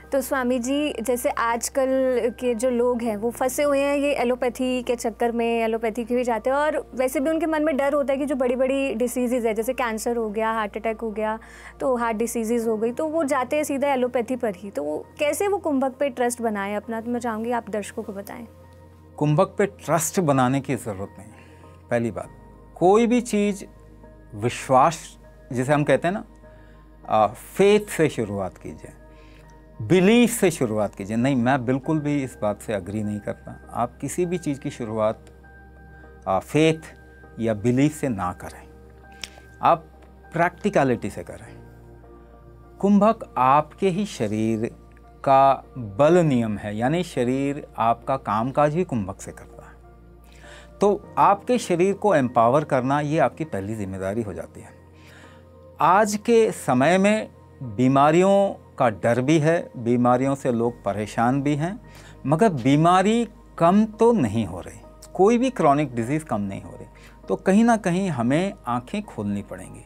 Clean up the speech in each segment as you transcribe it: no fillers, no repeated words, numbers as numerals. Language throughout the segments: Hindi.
तो स्वामी जी, जैसे आजकल के जो लोग हैं वो फंसे हुए हैं ये एलोपैथी के चक्कर में, एलोपैथी के भी जाते हैं, और वैसे भी उनके मन में डर होता है कि जो बड़ी बड़ी डिसीज़ है, जैसे कैंसर हो गया, हार्ट अटैक हो गया, तो हार्ट डिसीज़ हो गई, तो वो जाते हैं सीधा एलोपैथी पर ही। तो वो कैसे वो कुंभक पे ट्रस्ट बनाएं अपना, तो मैं चाहूँगी आप दर्शकों को बताएं। कुंभक पे ट्रस्ट बनाने की ज़रूरत नहीं। पहली बात, कोई भी चीज़ विश्वास, जिसे हम कहते हैं ना, फेथ से शुरुआत कीजिए, बिलीफ से शुरुआत कीजिए। नहीं, मैं बिल्कुल भी इस बात से अग्री नहीं करता। आप किसी भी चीज़ की शुरुआत फेथ या बिलीफ से ना करें, आप प्रैक्टिकलिटी से करें। कुंभक आपके ही शरीर का बल नियम है, यानी शरीर आपका कामकाज ही कुंभक से करता है। तो आपके शरीर को एम्पावर करना ये आपकी पहली जिम्मेदारी हो जाती है। आज के समय में बीमारियों का डर भी है, बीमारियों से लोग परेशान भी हैं, मगर बीमारी कम तो नहीं हो रही, कोई भी क्रॉनिक डिजीज़ कम नहीं हो रही। तो कहीं ना कहीं हमें आंखें खोलनी पड़ेंगी।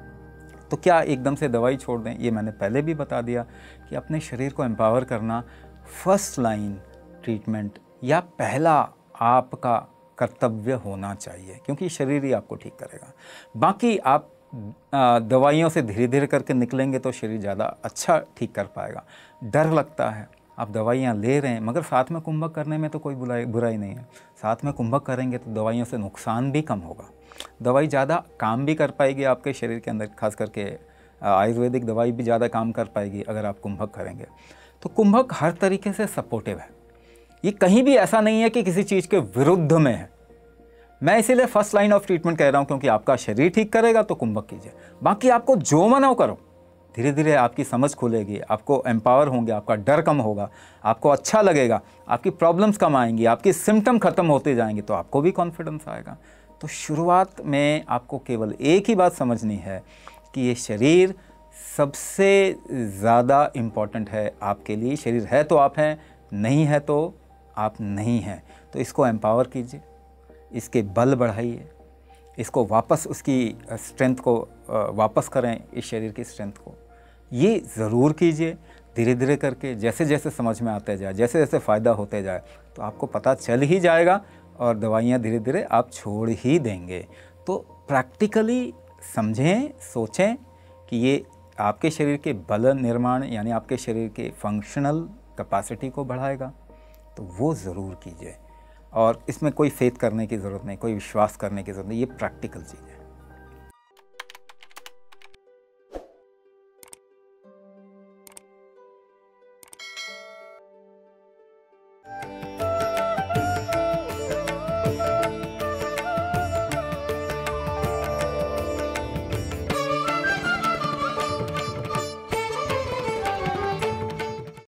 तो क्या एकदम से दवाई छोड़ दें? ये मैंने पहले भी बता दिया कि अपने शरीर को एम्पावर करना फर्स्ट लाइन ट्रीटमेंट या पहला आपका कर्तव्य होना चाहिए, क्योंकि शरीर ही आपको ठीक करेगा। बाकी आप दवाइयों से धीरे धीरे करके निकलेंगे तो शरीर ज़्यादा अच्छा ठीक कर पाएगा। डर लगता है, आप दवाइयाँ ले रहे हैं, मगर साथ में कुंभक करने में तो कोई बुराई नहीं है। साथ में कुंभक करेंगे तो दवाइयों से नुकसान भी कम होगा, दवाई ज़्यादा काम भी कर पाएगी आपके शरीर के अंदर, खास करके आयुर्वेदिक दवाई भी ज़्यादा काम कर पाएगी अगर आप कुंभक करेंगे। तो कुंभक हर तरीके से सपोर्टिव है, ये कहीं भी ऐसा नहीं है कि किसी चीज़ के विरुद्ध में है। मैं इसीलिए फर्स्ट लाइन ऑफ ट्रीटमेंट कह रहा हूँ, क्योंकि आपका शरीर ठीक करेगा तो कुंभक कीजिए। बाकी आपको जो मना हो करो, धीरे धीरे आपकी समझ खुलेगी, आपको एम्पावर होंगे, आपका डर कम होगा, आपको अच्छा लगेगा, आपकी प्रॉब्लम्स कम आएंगी, आपकी सिम्टम ख़त्म होते जाएंगे, तो आपको भी कॉन्फिडेंस आएगा। तो शुरुआत में आपको केवल एक ही बात समझनी है कि ये शरीर सबसे ज़्यादा इम्पॉर्टेंट है आपके लिए। शरीर है तो आप हैं, नहीं है तो आप नहीं हैं। तो इसको एम्पावर कीजिए, इसके बल बढ़ाइए, इसको वापस उसकी स्ट्रेंथ को वापस करें, इस शरीर की स्ट्रेंथ को। ये ज़रूर कीजिए धीरे धीरे करके, जैसे जैसे समझ में आते जाए, जैसे जैसे फ़ायदा होते जाए, तो आपको पता चल ही जाएगा और दवाइयाँ धीरे धीरे आप छोड़ ही देंगे। तो प्रैक्टिकली समझें, सोचें कि ये आपके शरीर के बल निर्माण, यानी आपके शरीर के फंक्शनल कैपेसिटी को बढ़ाएगा, तो वो ज़रूर कीजिए। और इसमें कोई फेथ करने की ज़रूरत नहीं, कोई विश्वास करने की ज़रूरत नहीं, ये प्रैक्टिकल चीज़ है।